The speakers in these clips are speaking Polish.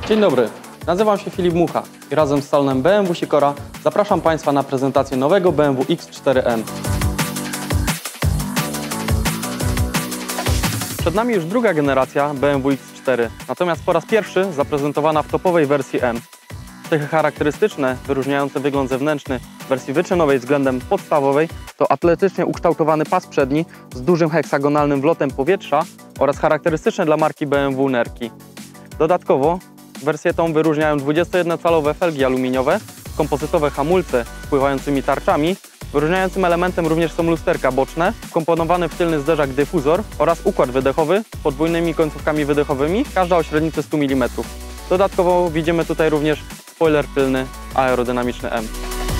Dzień dobry, nazywam się Filip Mucha i razem z salonem BMW Sikora zapraszam Państwa na prezentację nowego BMW X4M. Przed nami już druga generacja BMW X4, natomiast po raz pierwszy zaprezentowana w topowej wersji M. Cechy charakterystyczne, wyróżniające wygląd zewnętrzny wersji wyczynowej względem podstawowej to atletycznie ukształtowany pas przedni z dużym heksagonalnym wlotem powietrza oraz charakterystyczne dla marki BMW nerki. Dodatkowo wersję tą wyróżniają 21-calowe felgi aluminiowe, kompozytowe hamulce z pływającymi tarczami. Wyróżniającym elementem również są lusterka boczne, wkomponowany w tylny zderzak dyfuzor oraz układ wydechowy z podwójnymi końcówkami wydechowymi, każda o średnicy 100 mm. Dodatkowo widzimy tutaj również spoiler tylny aerodynamiczny M.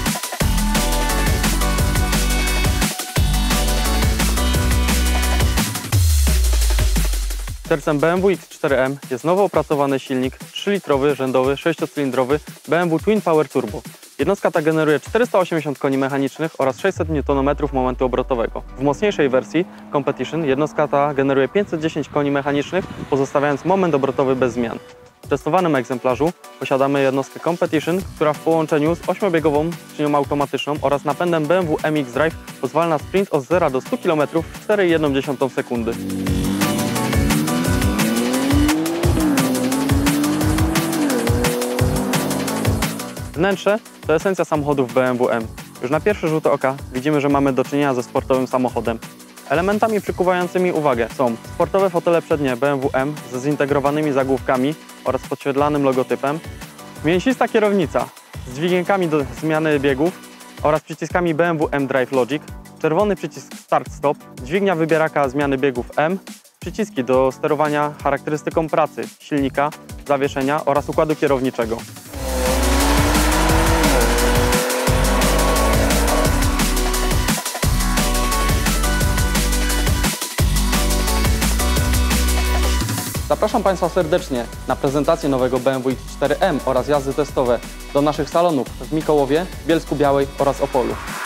Sercem BMW X4M jest nowo opracowany silnik 3-litrowy, rzędowy, 6-cylindrowy BMW Twin Power Turbo. Jednostka ta generuje 480 koni mechanicznych oraz 600 Nm momentu obrotowego. W mocniejszej wersji Competition jednostka ta generuje 510 koni mechanicznych, pozostawiając moment obrotowy bez zmian. W testowanym egzemplarzu posiadamy jednostkę Competition, która w połączeniu z 8-biegową skrzynią automatyczną oraz napędem BMW MX Drive pozwala na sprint od 0 do 100 km w 4,1 sekundy. Wnętrze to esencja samochodów BMW M. Już na pierwszy rzut oka widzimy, że mamy do czynienia ze sportowym samochodem. Elementami przykuwającymi uwagę są sportowe fotele przednie BMW M ze zintegrowanymi zagłówkami oraz podświetlanym logotypem, mięsista kierownica z dźwigienkami do zmiany biegów oraz przyciskami BMW M Drive Logic, czerwony przycisk Start-Stop, dźwignia wybieraka zmiany biegów M, przyciski do sterowania charakterystyką pracy silnika, zawieszenia oraz układu kierowniczego. Zapraszam Państwa serdecznie na prezentację nowego BMW X4M oraz jazdy testowe do naszych salonów w Mikołowie, Bielsku Białej oraz Opolu.